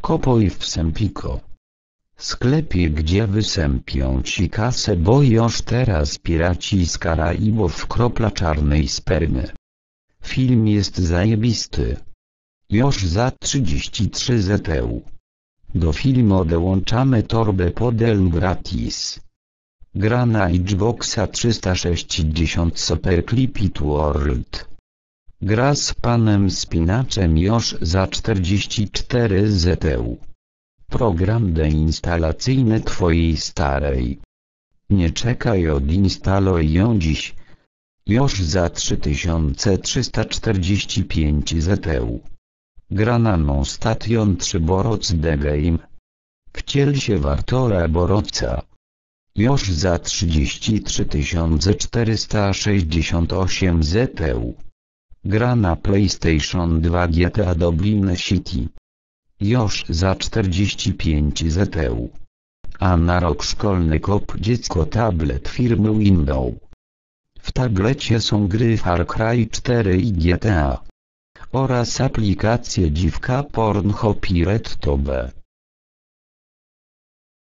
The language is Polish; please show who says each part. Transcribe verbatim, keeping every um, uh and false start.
Speaker 1: Kopoj w Sempiko. Sklepie, gdzie wysępią ci kasę, bo już teraz piraci z Karaibów kropla czarnej spermy. Film jest zajebisty. Już za trzydzieści trzy zł. Do filmu dołączamy torbę Podel gratis. Gra na Xboxa trzysta sześćdziesiąt Super Clip It World. Gra z panem Spinaczem już za czterdzieści cztery zł. Program deinstalacyjny twojej starej. Nie czekaj, odinstaluj ją dziś. Już za trzy tysiące trzysta czterdzieści pięć zł. Gra na Non-Station trzy Boroc The Game. Wciel się w Artura Borowca. Już za trzydzieści trzy tysiące czterysta sześćdziesiąt osiem zł. Gra na PlayStation dwa G T A Dublin City. Już za czterdzieści pięć zł. A na rok szkolny kop dziecko tablet firmy Windows. W tablecie są gry Far Cry cztery i G T A. Oraz aplikacje Dziwka Pornhub i RedTube.